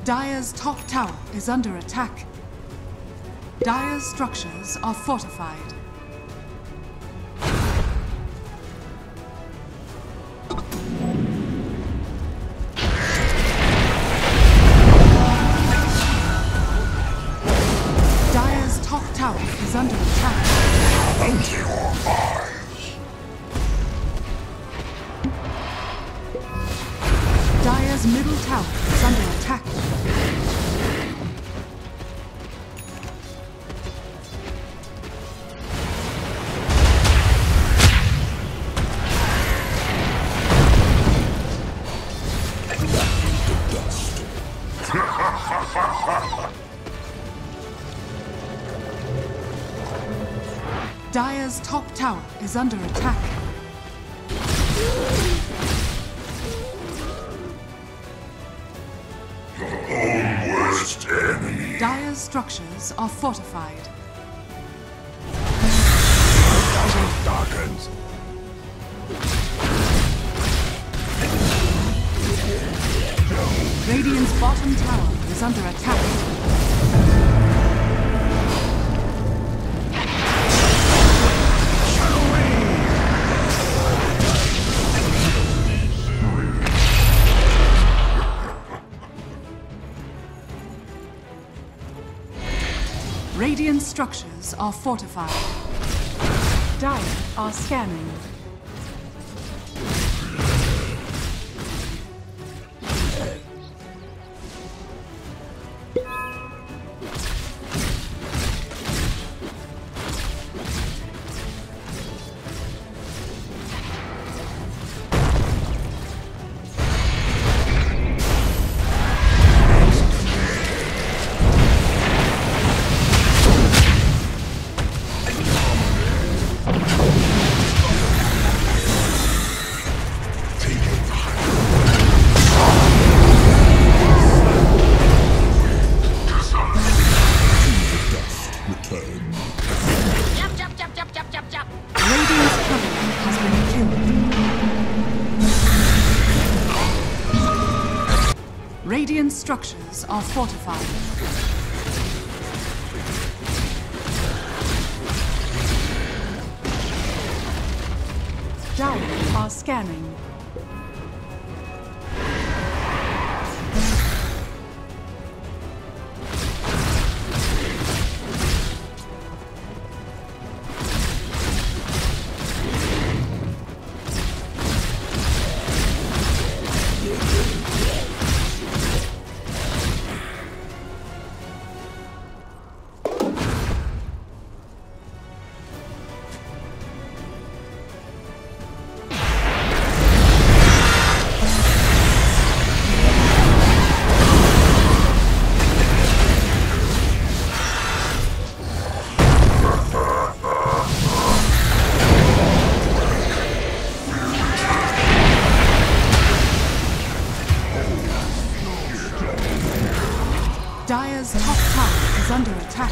Dire's top tower is under attack. Dire's structures are fortified. Dire's top tower is under attack. Close your eyes. Dire's middle tower is under attack. Dire's top tower is under attack. Your worst enemy. Dire's structures are fortified. Shadow darkens. Radiant's bottom tower is under attack. Radiant structures are fortified. Dire are scanning. Radiant's cavalry has been killed. Radiant structures are fortified. Dire are scanning. Dire's top tower is under attack.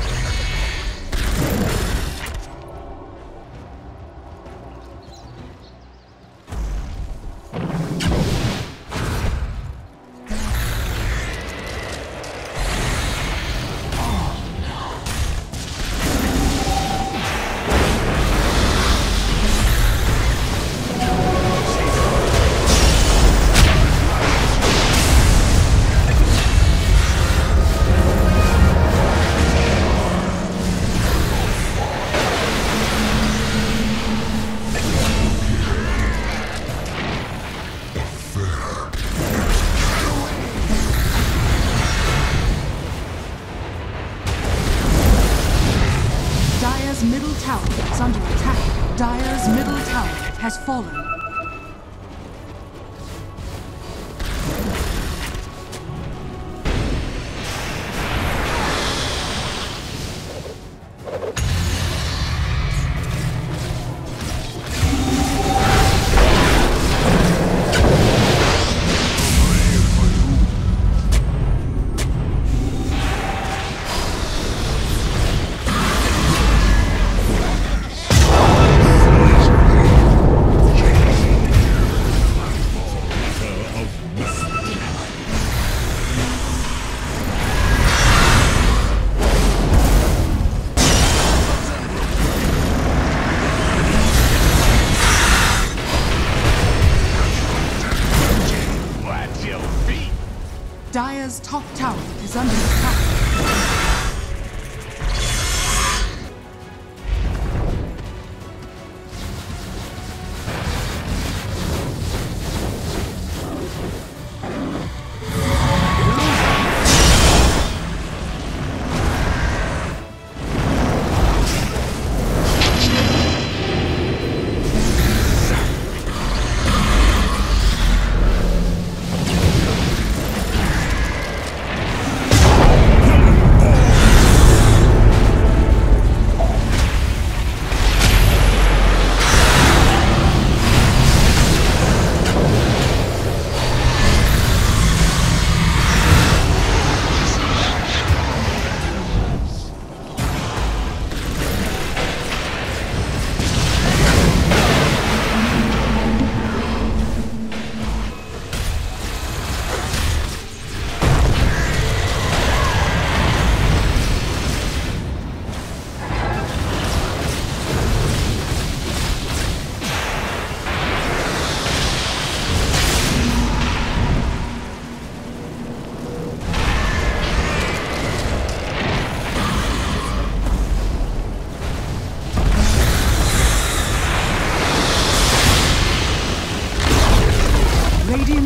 Dire's middle tower is under attack. Dire's middle tower has fallen.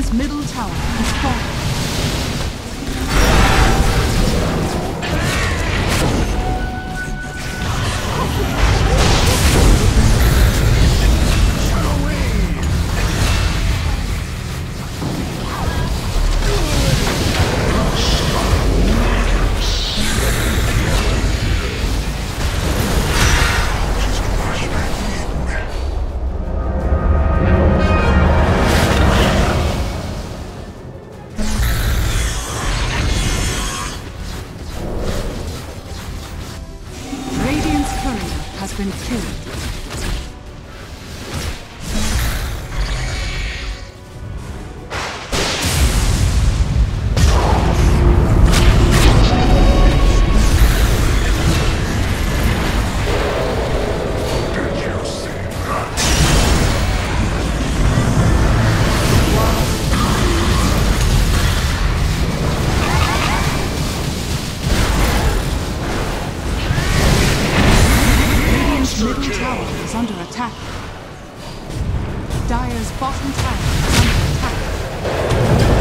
Radiant's middle tower has fallen. Been killed. Under attack. Dire's bottom tower is under attack.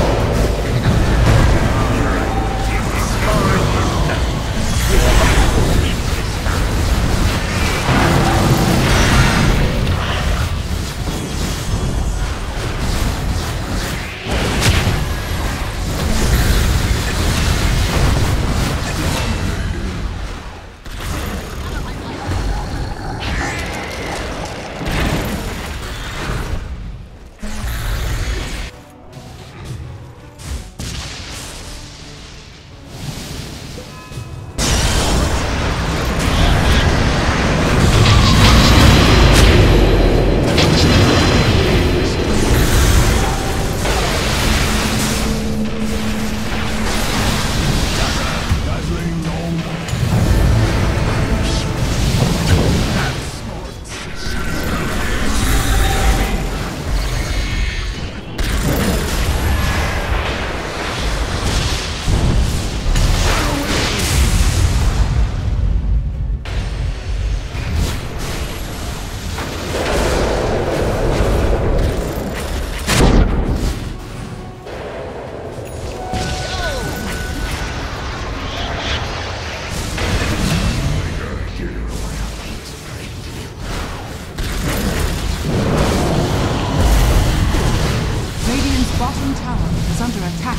Bottom tower is under attack.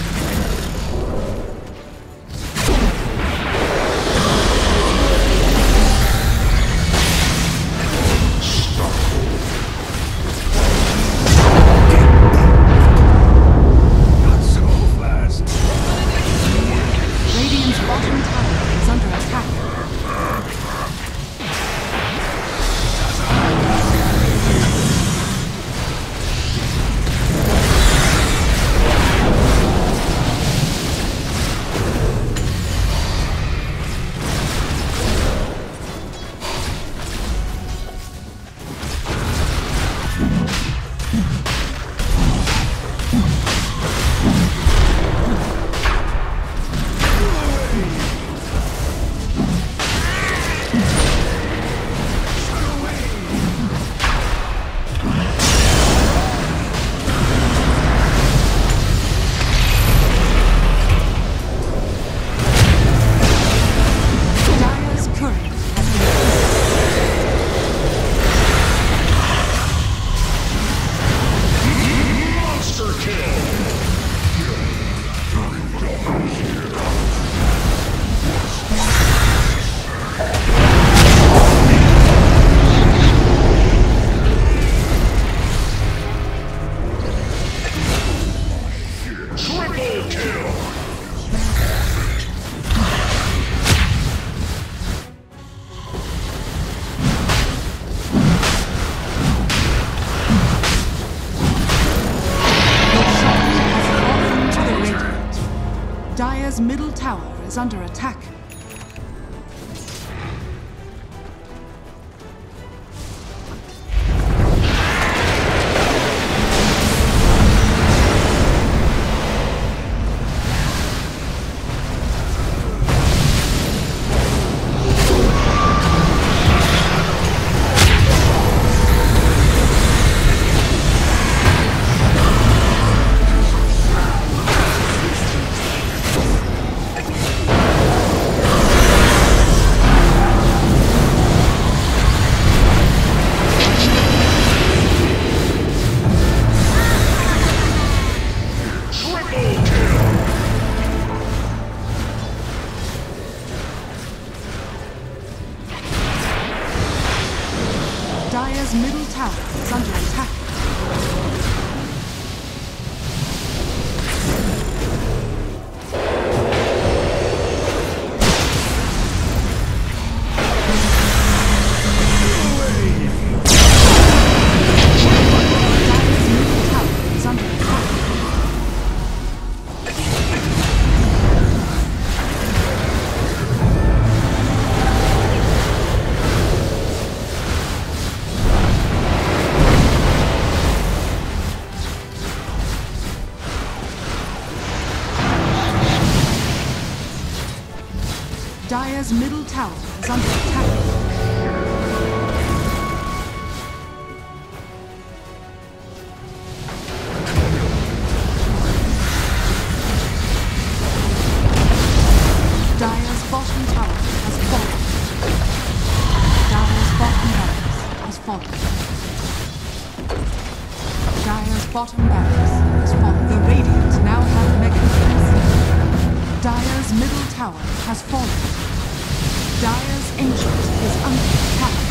Not so fast. Radiant's bottom tower is under attack. Dire's middle tower is under attack. Dire's middle tower is under attack. Dire's middle tower is under attack. Dire's middle tower is under attack. Dire's bottom tower has fallen. Dire's bottom barracks has fallen. Dire's bottom barracks has fallen. The Radiant now have mega units. Dire's middle tower has fallen. Dire's ancient is under attack.